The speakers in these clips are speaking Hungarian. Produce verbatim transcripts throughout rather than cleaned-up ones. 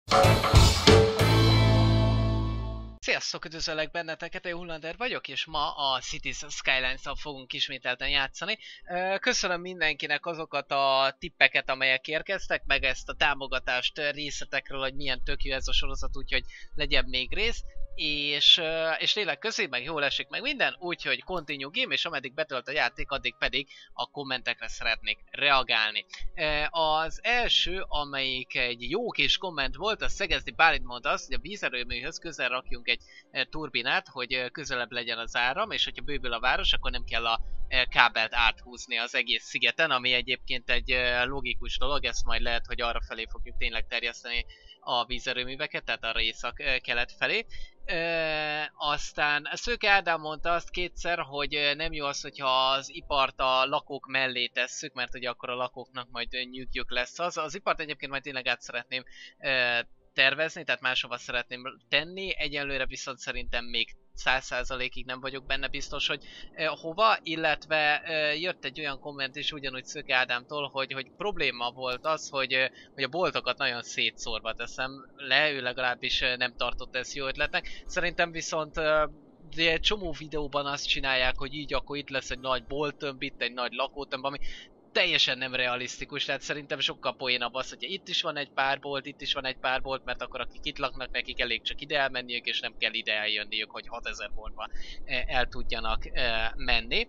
Sziasztok, üdvözöllek benneteket, én Hullander vagyok, és ma a Cities Skylines-szal fogunk ismételten játszani. Köszönöm mindenkinek azokat a tippeket, amelyek érkeztek, meg ezt a támogatást részletekről, hogy milyen tök jó ez a sorozat, úgyhogy legyen még rész. És, és tényleg köszi, meg jól esik meg minden, úgyhogy continue game, és ameddig betölt a játék, addig pedig a kommentekre szeretnék reagálni. Az első, amelyik egy jó kis komment volt, a Szegezdi Bálint mondta azt, hogy a vízerőműhöz közel rakjunk egy turbinát, hogy közelebb legyen az áram, és hogyha bővül a város, akkor nem kell a kábelt áthúzni az egész szigeten, ami egyébként egy logikus dolog, ezt majd lehet, hogy arra felé fogjuk tényleg terjeszteni a vízerőműveket, tehát arra észak-kelet felé. E, aztán Szőke Ádám mondta azt kétszer, hogy nem jó az, hogyha az ipart a lakók mellé tesszük, mert ugye akkor a lakóknak majd nyűgjük lesz az. Az ipart egyébként majd tényleg át szeretném e, tervezni, tehát máshova szeretném tenni, egyenlőre viszont szerintem még száz százalékig nem vagyok benne biztos, hogy eh, hova, illetve eh, jött egy olyan komment is ugyanúgy Szöke Ádámtól, hogy, hogy probléma volt az, hogy, eh, hogy a boltokat nagyon szétszórva teszem le, ő legalábbis eh, nem tartott ezt jó ötletnek. Szerintem viszont eh, de egy csomó videóban azt csinálják, hogy így akkor itt lesz egy nagy bolttömb, itt egy nagy lakótömb, ami teljesen nem realisztikus, tehát szerintem sokkal poénabb az, hogy itt is van egy pár bolt, itt is van egy pár bolt, mert akkor akik itt laknak, nekik elég csak ide elmenniük, és nem kell ide eljönniük, hogy hatezer boltba el tudjanak menni.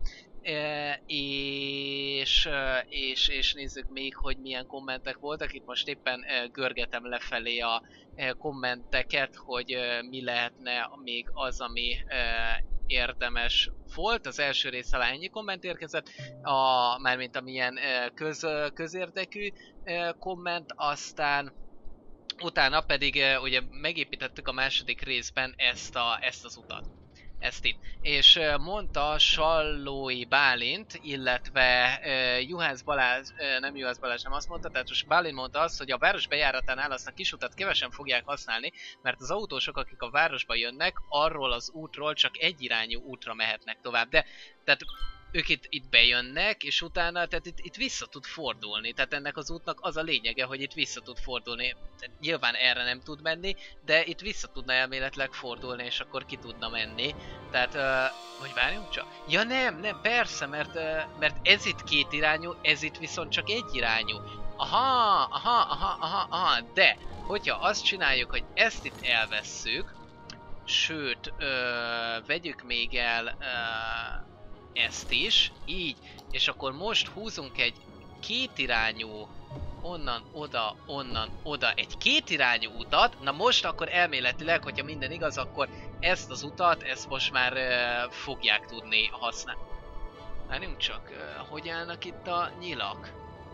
És, és, és nézzük még, hogy milyen kommentek voltak. Itt most éppen görgetem lefelé a kommenteket, hogy mi lehetne még az, ami érdemes volt. Az első rész alá ennyi komment érkezett, a, mármint amilyen köz, közérdekű komment, aztán utána pedig ugye megépítettük a második részben ezt, a, ezt az utat. Ezt itt. És mondta Sallói Bálint, illetve uh, Juhász Balázs, uh, nem Juhász Balázs, nem azt mondta, tehát most Bálint mondta azt, hogy a város bejáratánál azt a kis utat kevesen fogják használni, mert az autósok, akik a városba jönnek, arról az útról csak egyirányú útra mehetnek tovább. De, tehát ők itt, itt bejönnek, és utána, tehát itt, itt vissza tud fordulni. Tehát ennek az útnak az a lényege, hogy itt vissza tud fordulni. Tehát nyilván erre nem tud menni, de itt vissza tudna elméletileg fordulni, és akkor ki tudna menni. Tehát, uh, hogy várjunk csak? Ja nem, nem, persze, mert, uh, mert ez itt két irányú, ez itt viszont csak egy irányú. Aha, aha, aha, aha, aha, de, hogyha azt csináljuk, hogy ezt itt elvesszük, sőt, uh, vegyük még el... Uh, ezt is, így, és akkor most húzunk egy kétirányú onnan oda, onnan oda egy kétirányú utat. Na most akkor elméletileg, hogyha minden igaz, akkor ezt az utat, ezt most már uh, fogják tudni használni. Várjunk csak, uh, hogy állnak itt a nyilak?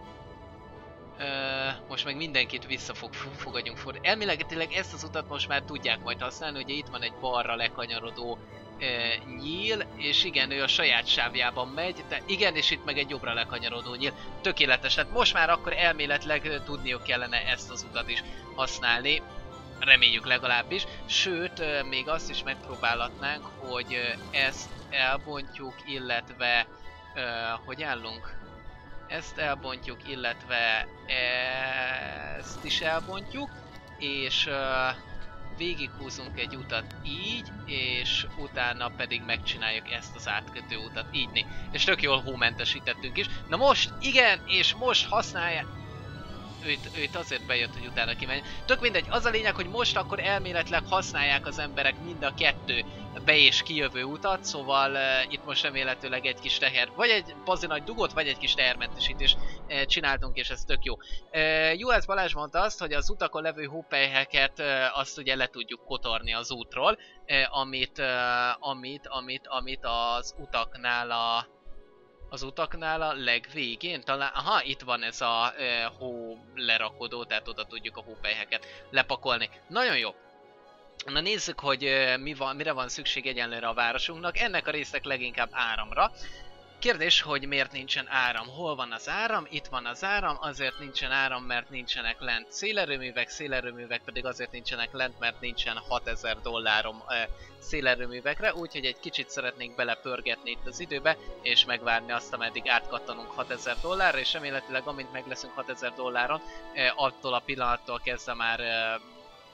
Uh, most meg mindenkit vissza fog, fogadjunk fordulni. Elméletileg ezt az utat most már tudják majd használni, ugye itt van egy balra lekanyarodó E, nyíl, és igen, ő a saját sávjában megy, de igen, és itt meg egy jobbra lekanyarodó nyíl. Tökéletes, tehát most már akkor elméletileg tudniuk kellene ezt az utat is használni, reméljük legalábbis. Sőt, e, még azt is megpróbálhatnánk, hogy ezt elbontjuk, illetve e, hogy állunk? Ezt elbontjuk, illetve ezt is elbontjuk, és e, végighúzunk egy utat így, és utána pedig megcsináljuk ezt az átkötő utat így né. És tök jól hómentesítettünk is. Na most, igen, és most használják... Őt, őt azért bejött, hogy utána kimenj. Tök mindegy, az a lényeg, hogy most akkor elméletileg használják az emberek mind a kettő be- és kijövő utat, szóval uh, itt most remélhetőleg egy kis teher, vagy egy bazi nagy dugót, vagy egy kis tehermentesítést uh, csináltunk, és ez tök jó. Uh, Juhász Balázs mondta azt, hogy az utakon levő hópelyheket uh, azt ugye le tudjuk kotorni az útról, uh, amit, uh, amit, amit, amit az utaknál a az utaknál a legvégén talán, aha, itt van ez a e, hó lerakodó, tehát oda tudjuk a hópelyheket lepakolni. Nagyon jó. Na nézzük, hogy e, mi van, mire van szükség egyenlőre a városunknak. Ennek a résznek leginkább áramra. Kérdés, hogy miért nincsen áram? Hol van az áram? Itt van az áram, azért nincsen áram, mert nincsenek lent szélerőművek, szélerőművek pedig azért nincsenek lent, mert nincsen hatezer dollárom e, szélerőművekre, úgyhogy egy kicsit szeretnénk belepörgetni itt az időbe, és megvárni azt, ameddig átkattanunk hatezer dollárra, és remélhetőleg amint meg leszünk hatezer dolláron, e, attól a pillanattól kezdve már e,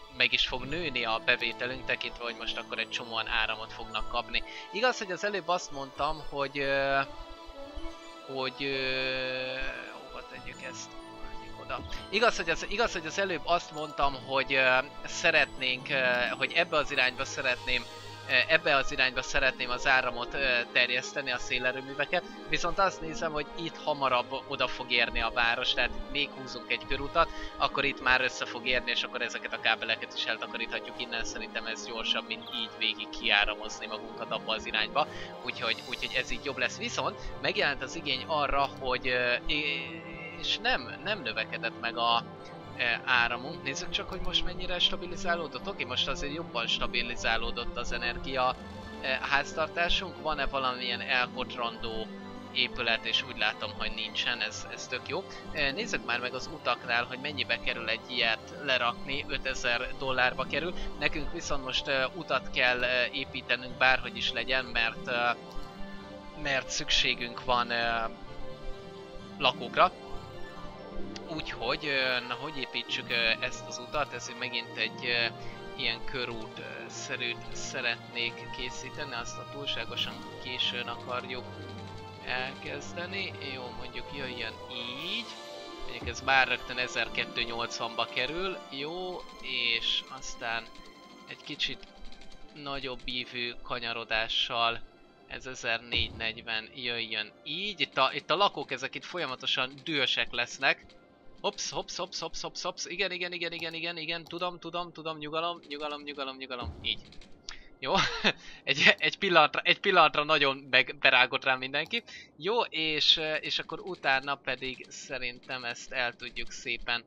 meg is fog nőni a bevételünk, tekintve, hogy most akkor egy csomóan áramot fognak kapni. Igaz, hogy az előbb azt mondtam, hogy... Uh, hogy... Uh, hova tegyük ezt? Oda. Igaz, hogy az, igaz, hogy az előbb azt mondtam, hogy uh, szeretnénk, uh, hogy ebbe az irányba szeretném ebbe az irányba szeretném az áramot terjeszteni, a szélerőműveket, viszont azt nézem, hogy itt hamarabb oda fog érni a város, tehát még húzunk egy körutat, akkor itt már össze fog érni, és akkor ezeket a kábeleket is eltakaríthatjuk innen, szerintem ez gyorsabb, mint így végig kiáramozni magunkat abba az irányba, úgyhogy, úgyhogy ez így jobb lesz. Viszont megjelent az igény arra, hogy és nem, nem növekedett meg a áramunk. Nézzük csak, hogy most mennyire stabilizálódott. Oké, most azért jobban stabilizálódott az energia háztartásunk. Van-e valamilyen elkotrandó épület, és úgy látom, hogy nincsen, ez, ez tök jó. Nézzük már meg az utaknál, hogy mennyibe kerül egy ilyet lerakni, ötezer dollárba kerül. Nekünk viszont most utat kell építenünk, bárhogy is legyen, mert, mert szükségünk van lakókra. Úgyhogy, na hogy építsük ezt az utat, ezért megint egy ilyen körút-szerűt szeretnék készíteni, azt a túlságosan későn akarjuk elkezdeni. Jó, mondjuk jöjjön így, mondjuk ez már rögtön ezerkétszáznyolcvanba kerül, jó, és aztán egy kicsit nagyobb ívű kanyarodással ez ezernégyszáznegyven jöjjön így. Itt a, itt a lakók ezek itt folyamatosan dühösek lesznek. Hops, hops, hops, hops, hops, hops, igen, igen, igen, igen, igen, igen, tudom, tudom, tudom, nyugalom, nyugalom, nyugalom, nyugalom, így. Jó, egy, egy, pillanatra, egy pillanatra nagyon meg, berágott rá mindenki. Jó, és, és akkor utána pedig szerintem ezt el tudjuk szépen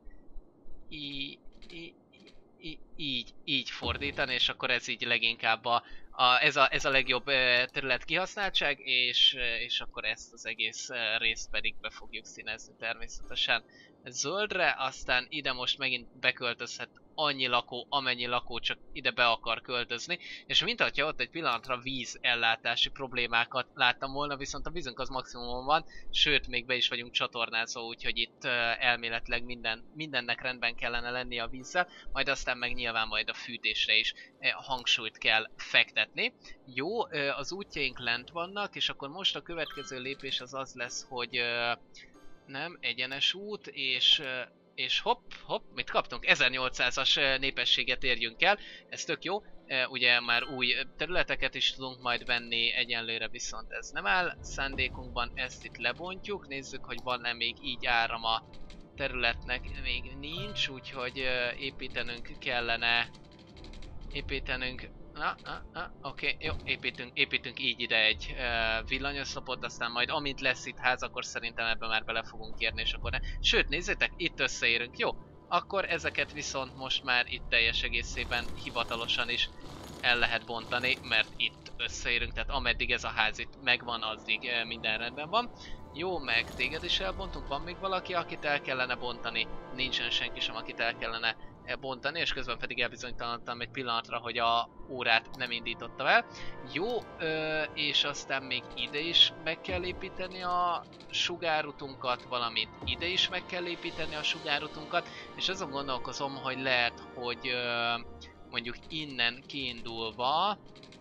í, í, í, így, így fordítani, és akkor ez így leginkább a, a, ez, a, ez a legjobb terület kihasználtság, és, és akkor ezt az egész részt pedig be fogjuk színezni természetesen zöldre, aztán ide most megint beköltözhet annyi lakó, amennyi lakó csak ide be akar költözni, és mint ahogy ott egy pillanatra vízellátási problémákat láttam volna, viszont a vízünk az maximumon van, sőt még be is vagyunk csatornázva, úgyhogy itt uh, elméletileg minden, mindennek rendben kellene lenni a vízzel, majd aztán meg nyilván majd a fűtésre is uh, hangsúlyt kell fektetni. Jó, uh, az útjaink lent vannak, és akkor most a következő lépés az az lesz, hogy uh, nem, egyenes út, és, és hopp, hopp, mit kaptunk? ezernyolcszázas népességet érjünk el, ez tök jó. Ugye már új területeket is tudunk majd venni, egyenlőre viszont ez nem áll szándékunkban, ezt itt lebontjuk, nézzük, hogy van-e még így áram a területnek, még nincs, úgyhogy építenünk kellene, építenünk, na, na, na, oké, okay, jó, építünk, építünk így ide egy uh, villanyoszlopot, aztán majd amint lesz itt ház, akkor szerintem ebben már bele fogunk érni, és akkor ne. Sőt, nézzétek, itt összeérünk, jó? Akkor ezeket viszont most már itt teljes egészében hivatalosan is el lehet bontani, mert itt összeérünk, tehát ameddig ez a ház itt megvan, addig uh, minden rendben van. Jó, meg téged is elbontunk, van még valaki, akit el kellene bontani? Nincsen senki sem, akit el kellene bontani, és közben pedig elbizonytalanodtam egy pillanatra, hogy a órát nem indítottam el. Jó, ö, és aztán még ide is meg kell építeni a sugárutunkat, valamint ide is meg kell építeni a sugárutunkat, és azon gondolkozom, hogy lehet, hogy ö, mondjuk innen kiindulva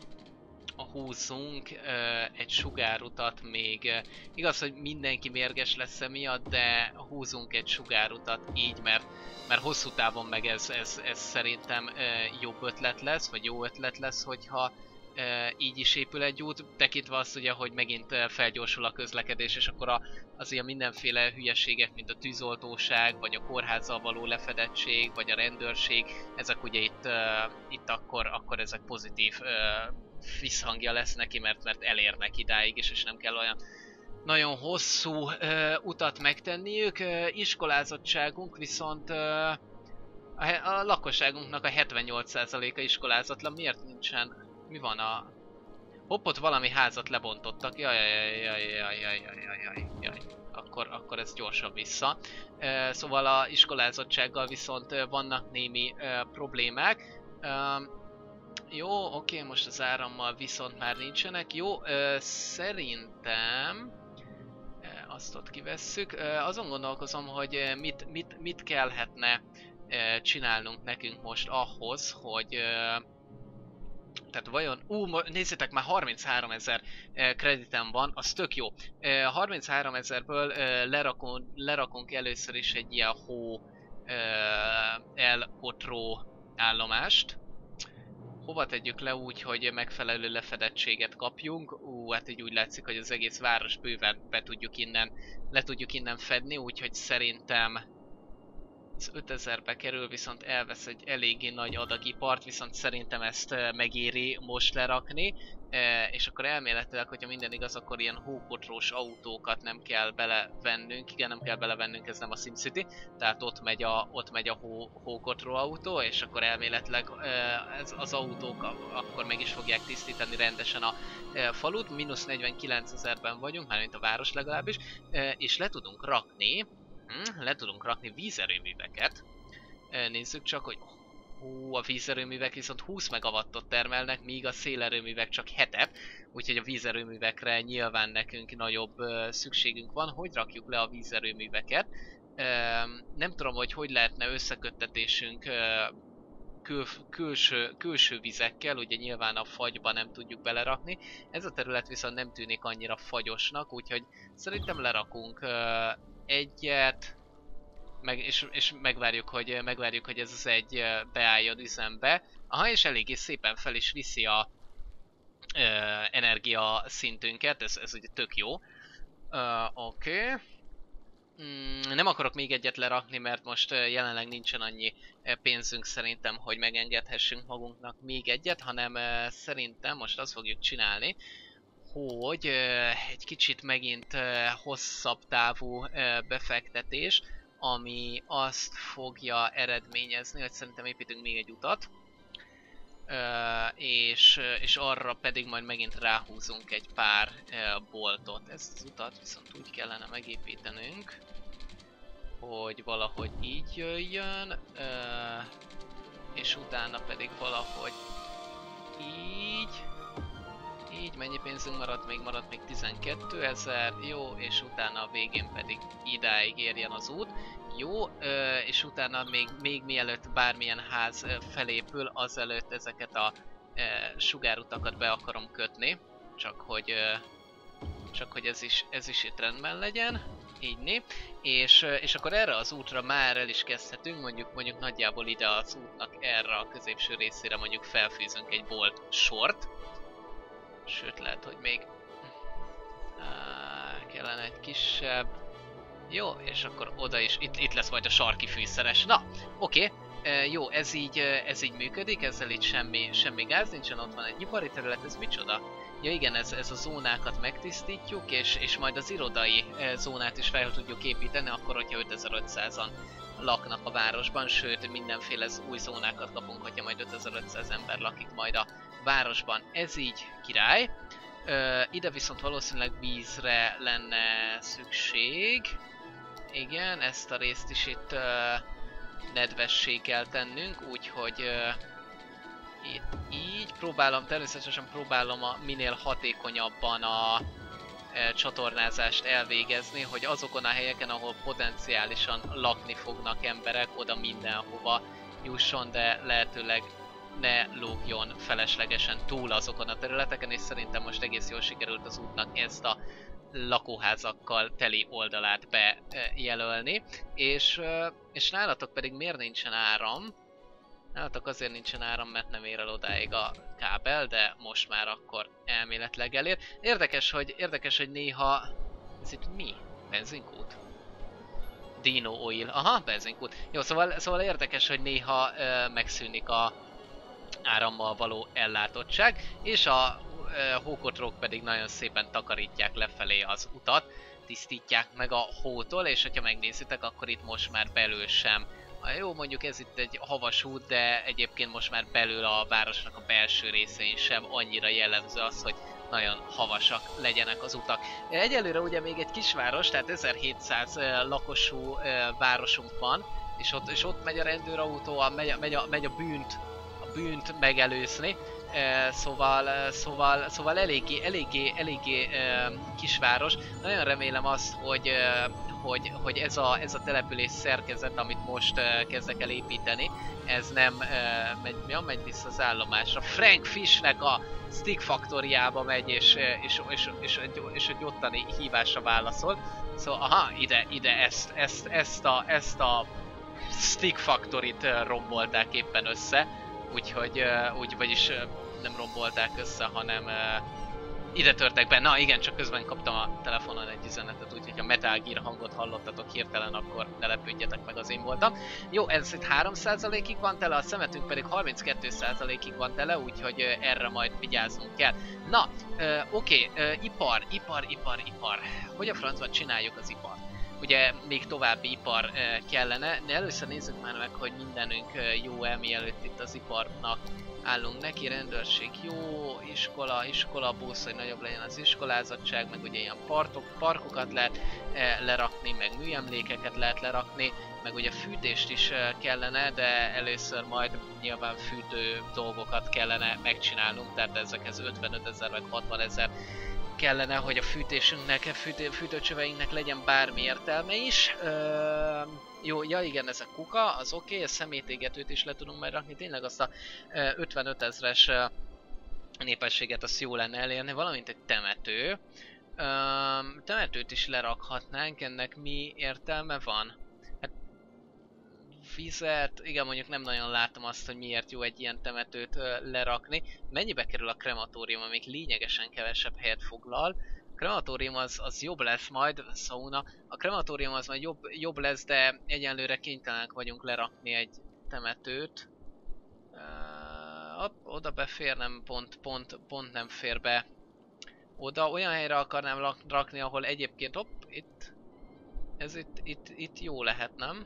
húzzunk uh, egy sugárutat még. Uh, igaz, hogy mindenki mérges lesz emiatt, de húzunk egy sugárutat így, mert, mert hosszú távon meg ez, ez, ez szerintem uh, jobb ötlet lesz, vagy jó ötlet lesz, hogyha uh, így is épül egy út, tekintve azt ugye, hogy megint uh, felgyorsul a közlekedés, és akkor a, az ilyen mindenféle hülyeségek, mint a tűzoltóság, vagy a kórházzal való lefedettség, vagy a rendőrség, ezek ugye itt, uh, itt akkor, akkor ezek pozitív uh, visszhangja lesz neki, mert, mert elérnek idáig is, és nem kell olyan nagyon hosszú uh, utat megtenniük. Uh, iskolázottságunk viszont uh, a, a lakosságunknak a hetvennyolc százaléka iskolázatlan. Miért nincsen? Mi van a... Hoppot valami házat lebontottak. Jaj, jaj, jaj, jaj, jaj, jaj, jaj, jaj. Akkor, akkor ez gyorsan vissza. Uh, szóval a iskolázottsággal viszont uh, vannak némi uh, problémák. Uh, Jó, oké, most az árammal viszont már nincsenek. Jó, ö, szerintem ö, azt ott kivesszük. Ö, azon gondolkozom, hogy mit, mit, mit kellhetne csinálnunk nekünk most ahhoz, hogy tehát vajon, ú, nézzétek, már harminchárom ezer kreditem van, az tök jó. harminchárom ezerből lerakunk, lerakunk először is egy ilyen hó elkotró állomást. Hova tegyük le úgy, hogy megfelelő lefedettséget kapjunk? Ú, hát így úgy látszik, hogy az egész város bőven be tudjuk innen, le tudjuk innen fedni, úgyhogy szerintem ez ötezerbe kerül, viszont elvesz egy eléggé nagy adag ipart, viszont szerintem ezt megéri most lerakni, és akkor elméletileg, hogyha minden igaz, akkor ilyen hókotrós autókat nem kell belevennünk, igen, nem kell belevennünk, ez nem a SimCity, tehát ott megy a, ott megy a hó, hókotró autó, és akkor elméletileg ez, az autók akkor meg is fogják tisztítani rendesen a falut, mínusz negyvenkilencezerben vagyunk, mármint a város legalábbis, és le tudunk rakni, le tudunk rakni vízerőműveket. Nézzük csak, hogy hú, a vízerőművek viszont húsz megawattot termelnek, míg a szélerőművek csak hetet, úgyhogy a vízerőművekre nyilván nekünk nagyobb uh, szükségünk van. Hogy rakjuk le a vízerőműveket? Uh, nem tudom, hogy hogy lehetne összeköttetésünk uh, kül, külső, külső vizekkel, ugye nyilván a fagyba nem tudjuk belerakni. Ez a terület viszont nem tűnik annyira fagyosnak, úgyhogy szerintem lerakunk uh, egyet, meg, és, és megvárjuk, hogy, megvárjuk, hogy ez az egy beálljon üzembe. Aha, és eléggé szépen fel is viszi a ö, energia szintünket, ez, ez ugye tök jó. Oké. Okay. Mm, nem akarok még egyet lerakni, mert most jelenleg nincsen annyi pénzünk szerintem, hogy megengedhessünk magunknak még egyet, hanem szerintem most azt fogjuk csinálni, hogy egy kicsit megint hosszabb távú befektetés, ami azt fogja eredményezni, hogy szerintem építünk még egy utat, és, és arra pedig majd megint ráhúzunk egy pár boltot. Ezt az utat viszont úgy kellene megépítenünk, hogy valahogy így jöjjön, és utána pedig valahogy így. Így, mennyi pénzünk maradt? Még maradt még tizenkétezer, jó, és utána a végén pedig idáig érjen az út. Jó, ö, és utána még, még mielőtt bármilyen ház felépül, azelőtt ezeket a ö, sugárutakat be akarom kötni. Csak hogy, ö, csak hogy ez, is, ez is itt rendben legyen. Így né. És, és akkor erre az útra már el is kezdhetünk, mondjuk, mondjuk nagyjából ide az útnak erre a középső részére mondjuk felfűzünk egy bolt sort. Sőt, lehet, hogy még á, kellene egy kisebb. Jó, és akkor oda is, itt, itt lesz majd a sarki fűszeres. Na, oké, okay. e, jó, ez így, ez így működik, ezzel itt semmi, semmi gáz nincsen, ott van egy ipari terület, ez micsoda? Ja igen, ez, ez a zónákat megtisztítjuk, és, és majd az irodai zónát is fel tudjuk építeni, akkor, hogyha ötezer-ötszázan laknak a városban, sőt, mindenféle új zónákat kapunk, hogyha majd ötezer-ötszáz ember lakik majd a városban. Ez így király. Ö, ide viszont valószínűleg vízre lenne szükség. Igen, ezt a részt is itt ö, nedvessé kell tennünk, úgyhogy ö, itt így próbálom, természetesen próbálom a minél hatékonyabban a e, csatornázást elvégezni, hogy azokon a helyeken, ahol potenciálisan lakni fognak emberek, oda mindenhova jusson, de lehetőleg ne lógjon feleslegesen túl azokon a területeken, és szerintem most egész jól sikerült az útnak ezt a lakóházakkal teli oldalát bejelölni, és, és nálatok pedig miért nincsen áram? Nálatok azért nincsen áram, mert nem ér el odáig a kábel, de most már akkor elméletileg elér. Érdekes, hogy, érdekes, hogy néha... Ez itt mi? Benzinkút? Dino Oil. Aha, benzinkút. Jó, szóval, szóval érdekes, hogy néha ö, megszűnik a árammal való ellátottság, és a ö, hókotrók pedig nagyon szépen takarítják lefelé az utat, tisztítják meg a hótól, és hogyha megnézitek, akkor itt most már belül sem. Jó, mondjuk ez itt egy havas út, de egyébként most már belül a városnak a belső részein sem annyira jellemző az, hogy nagyon havasak legyenek az utak. Egyelőre ugye még egy kisváros, tehát ezerhétszáz lakosú városunk van, és ott, és ott megy a rendőrautó, megy a, megy a, megy a bűnt, a bűnt megelőzni. Szóval, szóval, szóval eléggé, eléggé, eléggé kisváros. Nagyon remélem azt, hogy, hogy, hogy ez, a, ez a település szerkezet, amit most kezdek el építeni, ez nem megy, ja, megy vissza az állomásra. Frank Fishnek a Stick Factoryába megy, és, és, és, és, és, és egy ottani hívásra válaszol. Szóval, aha, ide, ide, ezt, ezt, ezt, a, ezt a Stick Factoryt rombolták éppen össze. Úgyhogy, úgy, vagyis nem rombolták össze, hanem uh, ide törtek be. Na igen, csak közben kaptam a telefonon egy üzenetet, úgyhogy ha Metal Gear hangot hallottatok hirtelen, akkor ne lepődjetek meg, az én voltam. Jó, ez itt három százalékig van tele, a szemetünk pedig harminckét százalékig van tele, úgyhogy uh, erre majd vigyáznunk kell. Na, uh, oké, okay, uh, ipar, ipar, ipar, ipar. Hogy a francban csináljuk az ipart? Ugye még további ipar uh, kellene, de először nézzük már meg, hogy mindenünk uh, jó-e, mielőtt itt az iparnak állunk neki. Rendőrség jó, iskola, iskola, busz, hogy nagyobb legyen az iskolázatság, meg ugye ilyen partok, parkokat lehet uh, lerakni, meg műemlékeket lehet lerakni, meg ugye fűtést is uh, kellene, de először majd nyilván fűtő dolgokat kellene megcsinálnunk, tehát ezekhez ötvenöt ezer meg hatvan ezer kellene, hogy a fűtésünknek, fűtő, fűtőcsöveinknek legyen bármi értelme is. Ö, jó, ja igen, ez a kuka, az oké, okay, a szemétégetőt is le tudunk majd rakni, tényleg azt a ötvenöt ezres népességet azt jó lenne elérni, valamint egy temető. Ö, temetőt is lerakhatnánk, ennek mi értelme van? Hát vizet, igen, mondjuk nem nagyon látom azt, hogy miért jó egy ilyen temetőt ö, lerakni. Mennyibe kerül a krematórium, amik lényegesen kevesebb helyet foglal. A krematórium az, az jobb lesz majd, sauna. A krematórium az majd jobb, jobb lesz, de egyenlőre kénytelenek vagyunk lerakni egy temetőt. Uh, hopp, oda befér, nem pont, pont, pont nem fér be. Oda olyan helyre akarnám rakni, ahol egyébként, hopp, itt, ez itt, itt, itt jó lehet, nem?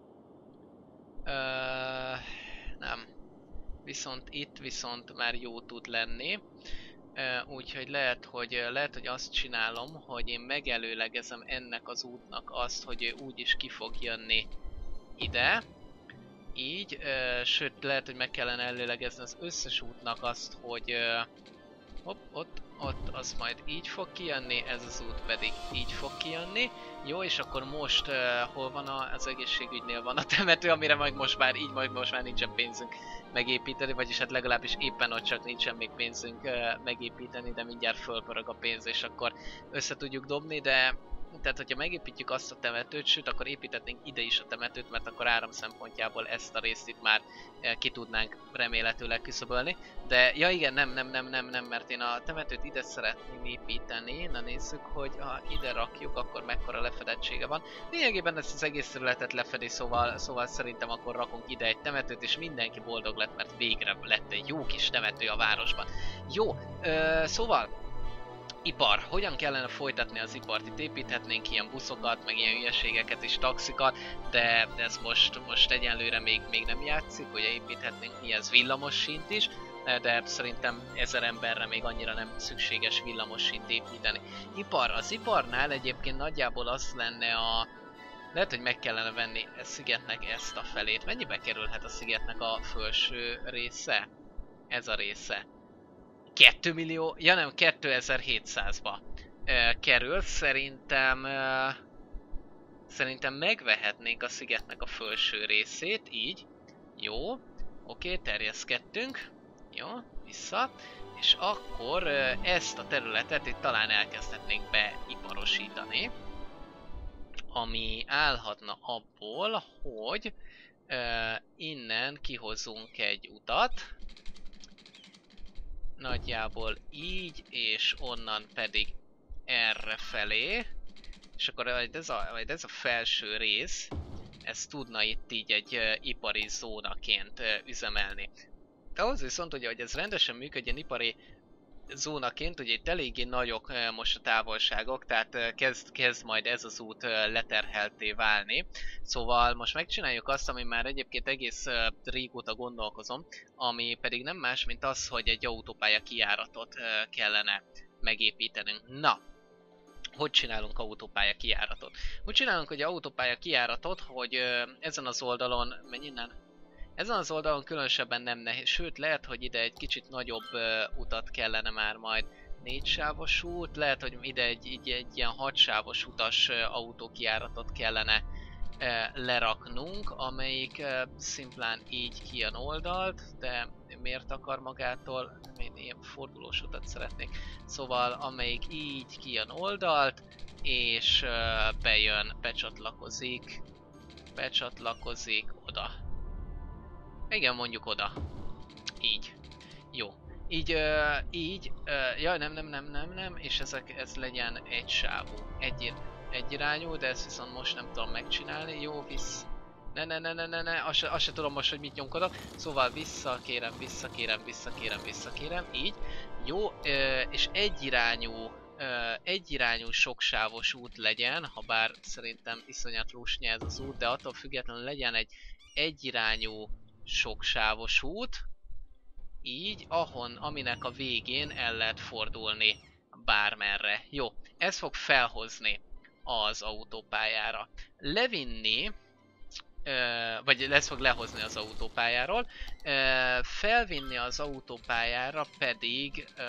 Uh, nem. Viszont itt viszont már jó tud lenni. Uh, úgyhogy lehet, hogy lehet, hogy azt csinálom, hogy én megelőlegezem ennek az útnak azt, hogy ő úgyis ki fog jönni ide. Így, uh, sőt lehet, hogy meg kellene előlegezni az összes útnak azt, hogy uh, hopp, ott, ott az majd így fog kijönni, ez az út pedig így fog kijönni. Jó, és akkor most uh, hol van a, az egészségügynél van a temető, amire majd most már így, majd most már nincsen pénzünk megépíteni, vagyis hát legalábbis éppen ott csak nincsen még pénzünk uh, megépíteni, de mindjárt fölpörög a pénz, és akkor össze tudjuk dobni, de tehát hogyha megépítjük azt a temetőt, sőt akkor építetnénk ide is a temetőt, mert akkor áram szempontjából ezt a részt itt már eh, ki tudnánk remélhetőleg küszöbölni. De ja igen, nem, nem, nem, nem, nem, mert én a temetőt ide szeretném építeni. Na nézzük, hogy ha ide rakjuk, akkor mekkora lefedettsége van. Lényegében ezt az egész területet lefedi, szóval, szóval szerintem akkor rakunk ide egy temetőt, és mindenki boldog lett, mert végre lett egy jó kis temető a városban. Jó, ö, szóval ipar. Hogyan kellene folytatni az ipart? Itt építhetnénk ilyen buszokat, meg ilyen hülyeségeket is, taxikat, de ez most, most egyenlőre még, még nem játszik, ugye építhetnénk mi ez villamossint is, de szerintem ezer emberre még annyira nem szükséges villamossint építeni. Ipar. Az iparnál egyébként nagyjából az lenne a... Lehet, hogy meg kellene venni a szigetnek ezt a felét. Mennyibe kerülhet a szigetnek a felső része? Ez a része. két millió, ja nem, kétezer-hétszázba uh, kerül, szerintem uh, szerintem megvehetnénk a szigetnek a felső részét, így, jó, oké, terjeszkedtünk, jó, vissza, és akkor uh, ezt a területet itt talán elkezdhetnénk beiparosítani, ami állhatna abból, hogy uh, innen kihozunk egy utat, nagyjából így, és onnan pedig erre felé, és akkor ez a, ez a felső rész, ez tudna itt így egy uh, ipari zónaként uh, üzemelni. Ahhoz viszont ugye, hogy ez rendesen működjön ipari zónaként, ugye itt eléggé nagyok uh, most a távolságok, tehát uh, kezd, kezd majd ez az út uh, leterhelté válni. Szóval most megcsináljuk azt, ami már egyébként egész uh, régóta gondolkozom, ami pedig nem más, mint az, hogy egy autópálya kijáratot uh, kellene megépítenünk. Na, hogy csinálunk autópálya kijáratot? Úgy csinálunk, hogy autópálya kijáratot, hogy uh, ezen az oldalon, menj innen? Ezen az oldalon különösebben nem nehéz, sőt lehet, hogy ide egy kicsit nagyobb uh, utat kellene már majd. Négy sávos út, lehet, hogy ide egy, egy, egy ilyen hat sávos utas uh, autókijáratot kellene uh, leraknunk, amelyik uh, szimplán így kijön oldalt, de miért akar magától, én ilyen fordulós utat szeretnék, szóval amelyik így kijön oldalt, és uh, bejön, becsatlakozik, becsatlakozik oda. Igen, mondjuk oda. Így. Jó. Így, uh, így, uh, jaj, nem, nem, nem, nem, nem, és ezek, ez legyen egy sávú. Egy, egy irányú, de ezt viszont most nem tudom megcsinálni. Jó, visz. Ne, ne, ne, ne, ne, ne, azt se, azt se tudom most, hogy mit nyomkodok. Szóval visszakérem, visszakérem, visszakérem, visszakérem, így. Jó, uh, és egy irányú, uh, egy irányú soksávos út legyen, ha bár szerintem iszonyat lusnya ez az út, de attól függetlenül legyen egy egyirányú soksávos út, így, ahon, aminek a végén el lehet fordulni bármerre. Jó, ez fog felhozni az autópályára. Levinni, ö, vagy ez fog lehozni az autópályáról, ö, felvinni az autópályára pedig, ö,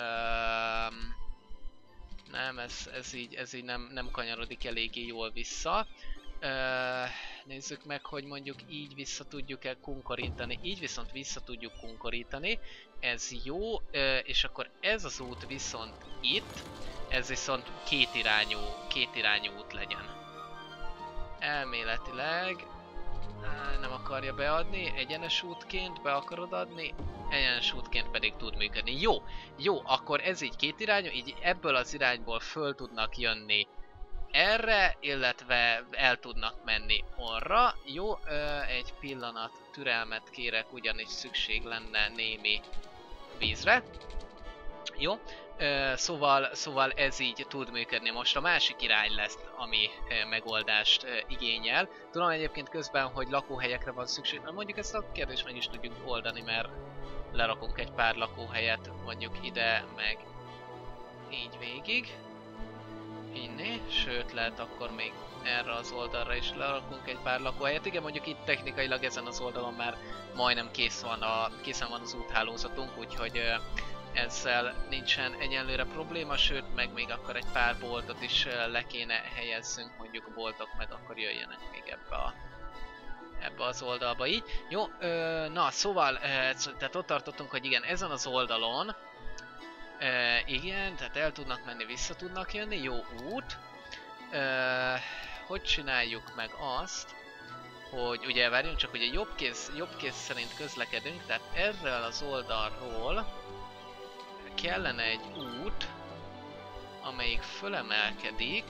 nem, ez, ez így, ez így nem, nem kanyarodik eléggé jól vissza. Ö, nézzük meg, hogy mondjuk így vissza tudjuk-e kunkorítani, így viszont vissza tudjuk kunkorítani, ez jó, ö, és akkor ez az út viszont itt, ez viszont két irányú, két irányú út legyen. Elméletileg ö, nem akarja beadni, egyenes útként be akarod adni, egyenes útként pedig tud működni. Jó, jó, akkor ez így két irányú, így ebből az irányból föl tudnak jönni erre, illetve el tudnak menni arra. Jó, ö, egy pillanat türelmet kérek, ugyanis szükség lenne némi vízre. Jó, ö, szóval, szóval ez így tud működni. Most a másik irány lesz, ami ö, megoldást ö, igényel. Tudom egyébként közben, hogy lakóhelyekre van szükség, na mondjuk ezt a kérdést meg is tudjuk oldani, mert lerakunk egy pár lakóhelyet mondjuk ide, meg így végig. Inni, sőt lehet akkor még erre az oldalra is lerakunk egy pár lakóhelyet. Igen, mondjuk itt technikailag ezen az oldalon már majdnem kész van a, készen van az úthálózatunk, úgyhogy ö, ezzel nincsen egyenlőre probléma, sőt meg még akkor egy pár boltot is ö, le kéne helyezzünk, mondjuk a boltok meg akkor jöjjenek még ebbe a ebbe az oldalba így. Jó, ö, na szóval, ö, tehát ott tartottunk, hogy igen, ezen az oldalon Uh, igen, tehát el tudnak menni, vissza tudnak jönni, jó út. Uh, hogy csináljuk meg azt, hogy ugye várjunk csak, ugye jobb kéz, jobb kéz szerint közlekedünk, tehát erről az oldalról kellene egy út, amelyik fölemelkedik.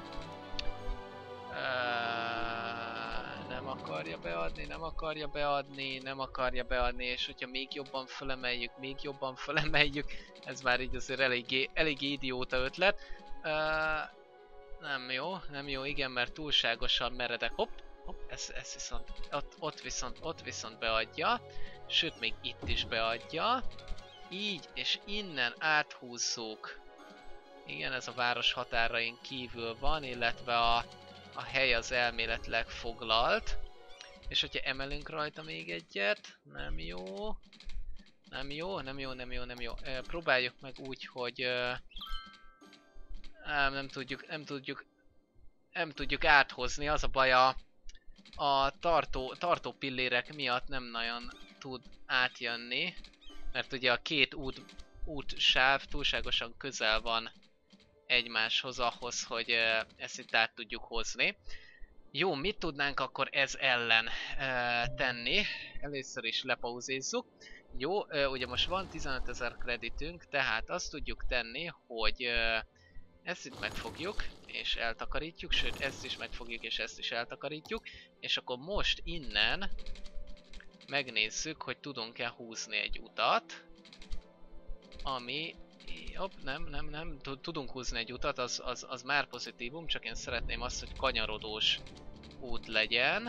Uh, nem akarja beadni, nem akarja beadni, nem akarja beadni, és hogyha még jobban fölemeljük, még jobban fölemeljük, ez már így azért eléggé, eléggé idióta ötlet. Uh, nem jó, nem jó, igen, mert túlságosan meredek. Hopp, hopp, ez, ez viszont, ott, ott viszont, ott viszont beadja, sőt még itt is beadja. Így, és innen áthúzzuk. Igen, ez a város határain kívül van, illetve a A hely az elméletileg foglalt. És hogyha emelünk rajta még egyet, nem jó. Nem jó, nem jó, nem jó, nem jó. E, próbáljuk meg úgy, hogy e, nem, nem tudjuk, nem tudjuk, nem tudjuk áthozni. Az a baj, a, a tartó, tartó pillérek miatt nem nagyon tud átjönni. Mert ugye a két út, útsáv túlságosan közel van egymáshoz ahhoz, hogy uh, ezt itt át tudjuk hozni. Jó, mit tudnánk akkor ez ellen uh, tenni? Először is lepauzézzuk. Jó, uh, ugye most van tizenötezer kreditünk, tehát azt tudjuk tenni, hogy uh, ezt itt megfogjuk, és eltakarítjuk, sőt ezt is megfogjuk, és ezt is eltakarítjuk, és akkor most innen megnézzük, hogy tudunk-e húzni egy utat, ami Hopp, nem, nem, nem, tudunk húzni egy utat, az, az, az már pozitívum, csak én szeretném azt, hogy kanyarodós út legyen.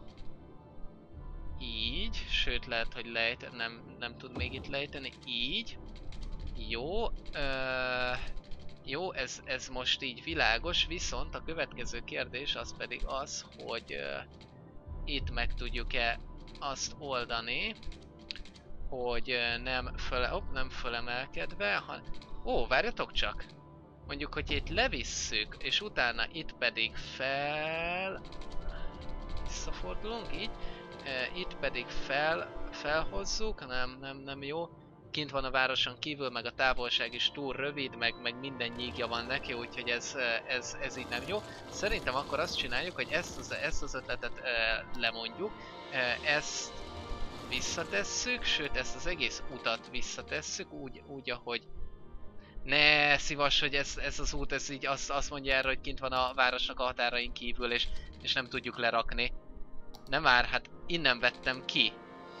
Így, sőt lehet, hogy lejt, nem, nem tud még itt lejteni, így. Jó, ö, jó, ez, ez most így világos, viszont a következő kérdés az pedig az, hogy ö, itt meg tudjuk-e azt oldani, hogy nem, föl, op, nem fölemelkedve, hanem... Ó, várjatok csak! Mondjuk, hogy itt levisszük, és utána itt pedig fel... Visszafordulunk, így. E, itt pedig fel, felhozzuk, nem, nem, nem jó. Kint van a városon kívül, meg a távolság is túl rövid, meg, meg minden nyígja van neki, úgyhogy ez, ez, ez így nem jó. Szerintem akkor azt csináljuk, hogy ezt az, ezt az ötletet e, lemondjuk, e, ezt visszatesszük, sőt ezt az egész utat visszatesszük, úgy, úgy ahogy... Ne, szívas, hogy ez, ez az út, ez így azt, azt mondja erre, hogy kint van a városnak a határain kívül, és, és nem tudjuk lerakni. Nem már, hát innen vettem ki.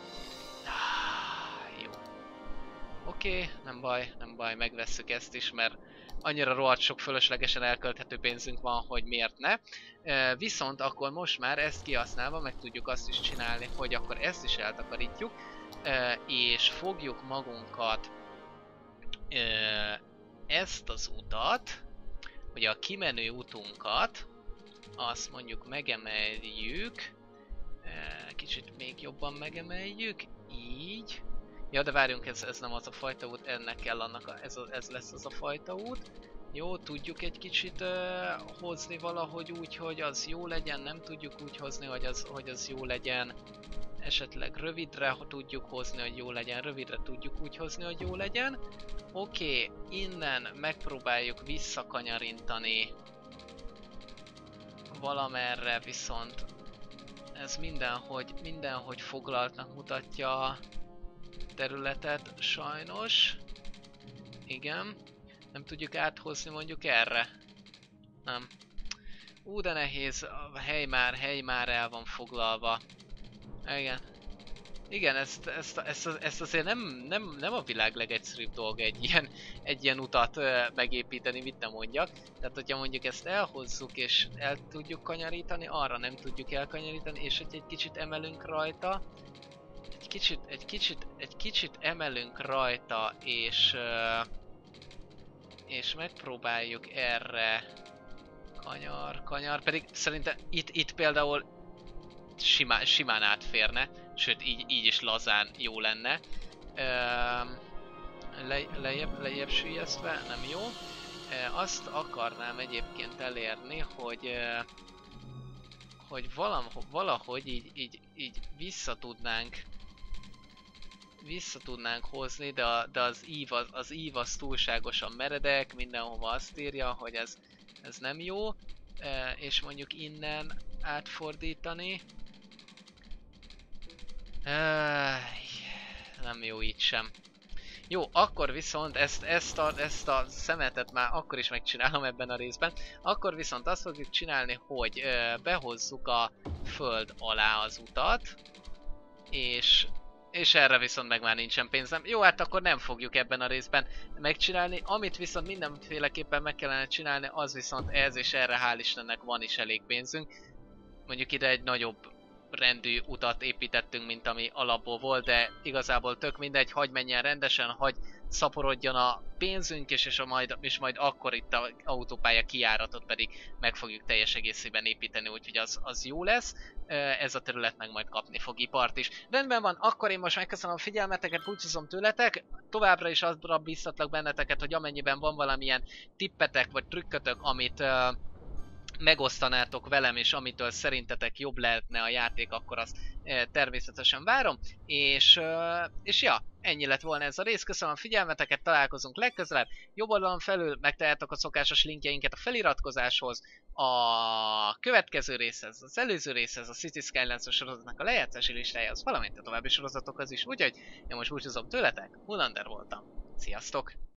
Jó. Oké, okay, nem baj, nem baj, megvesszük ezt is, mert annyira rohadt sok fölöslegesen elkölthető pénzünk van, hogy miért ne. E, viszont akkor most már ezt kihasználva meg tudjuk azt is csinálni, hogy akkor ezt is eltakarítjuk, e, és fogjuk magunkat e, ezt az utat, ugye a kimenő utunkat, azt mondjuk megemeljük, kicsit még jobban megemeljük, így. Ja, de várjunk, ez, ez nem az a fajta út, ennek kell annak, a, ez, a, ez lesz az a fajta út. Jó, tudjuk egy kicsit uh, hozni valahogy úgy, hogy az jó legyen, nem tudjuk úgy hozni, hogy az, hogy az jó legyen. Esetleg rövidre ha tudjuk hozni, hogy jó legyen, rövidre tudjuk úgy hozni, hogy jó legyen. Oké, okay, innen megpróbáljuk visszakanyarintani valamerre, viszont ez mindenhogy, mindenhogy foglaltnak mutatja a területet, sajnos. Igen. Nem tudjuk áthozni mondjuk erre. Nem. Ú, de nehéz, a hely már, hely már el van foglalva. Igen. Igen, ezt, ezt, ezt, ezt azért nem, nem, nem a világ legegyszerűbb dolga egy ilyen, egy ilyen utat uh, megépíteni, mit nem mondjak. Tehát, hogyha mondjuk ezt elhozzuk és el tudjuk kanyarítani, arra nem tudjuk elkanyarítani, és hogy egy kicsit emelünk rajta, egy kicsit, egy kicsit, egy kicsit emelünk rajta, és, uh, és megpróbáljuk erre kanyar, kanyar, pedig szerintem itt, itt például simán, simán átférne. Sőt, így, így is lazán jó lenne. Le, lejjebb, lejjebb süllyesztve, nem jó. Azt akarnám egyébként elérni, hogy hogy valahogy, valahogy így, így, így vissza tudnánk vissza tudnánk hozni, de, a, de az ív az, az ív az túlságosan meredek, mindenhova azt írja, hogy ez, ez nem jó, és mondjuk innen átfordítani. Nem jó így sem. Jó, akkor viszont ezt, ezt, a, ezt a szemetet már akkor is megcsinálom ebben a részben. Akkor viszont azt fogjuk csinálni, hogy ö, behozzuk a föld alá az utat. És, és erre viszont meg már nincsen pénzem. Jó, hát akkor nem fogjuk ebben a részben megcsinálni. Amit viszont mindenféleképpen meg kellene csinálni, az viszont ez, és erre hál' Istennek van is elég pénzünk. Mondjuk ide egy nagyobb rendű utat építettünk, mint ami alapból volt, de igazából tök mindegy, hagy menjen rendesen, hagy szaporodjon a pénzünk, és, és, a majd, és majd akkor itt a autópálya kijáratot pedig meg fogjuk teljes egészében építeni, úgyhogy az, az jó lesz. Ez a terület meg majd kapni fog ipart is. Rendben van, akkor én most megköszönöm a figyelmeteket, búcsúzom tőletek, továbbra is azra bíztatlak benneteket, hogy amennyiben van valamilyen tippetek vagy trükkötök, amit uh, megosztanátok velem, és amitől szerintetek jobb lehetne a játék, akkor azt e, természetesen várom. És, e, és ja, ennyi lett volna ez a rész. Köszönöm a figyelmeteket, találkozunk legközelebb. Jobb oldalon felül megtaláltok a szokásos linkjeinket a feliratkozáshoz, a következő részhez, az előző részhez, a City Skylines sorozatnak a lejátszási listájához, valamint a további sorozatokhoz is. Úgyhogy én most búcsúzom tőletek, Mulander voltam. Sziasztok!